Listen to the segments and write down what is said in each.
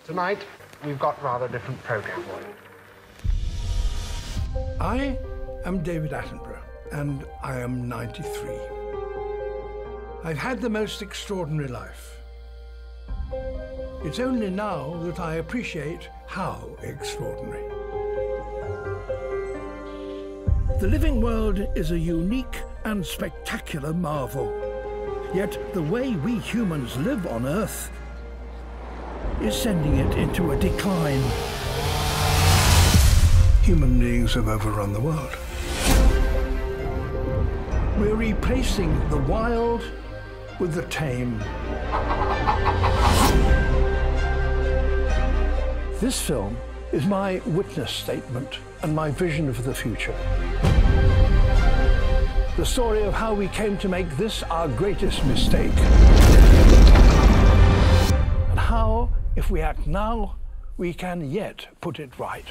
Tonight, we've got a rather different program for you. I am David Attenborough, and I am 93. I've had the most extraordinary life. It's only now that I appreciate how extraordinary. The living world is a unique and spectacular marvel. Yet the way we humans live on Earth is sending it into a decline. Human beings have overrun the world. We're replacing the wild with the tame. This film is my witness statement and my vision of the future. The story of how we came to make this our greatest mistake. And how, if we act now, we can yet put it right.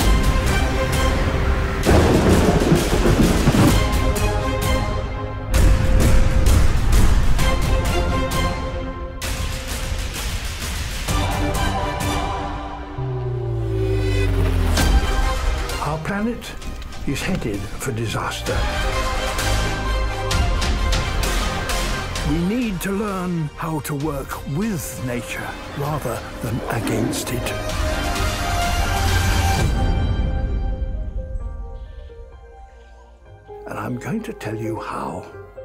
Our planet is headed for disaster. We need to learn how to work with nature rather than against it. And I'm going to tell you how.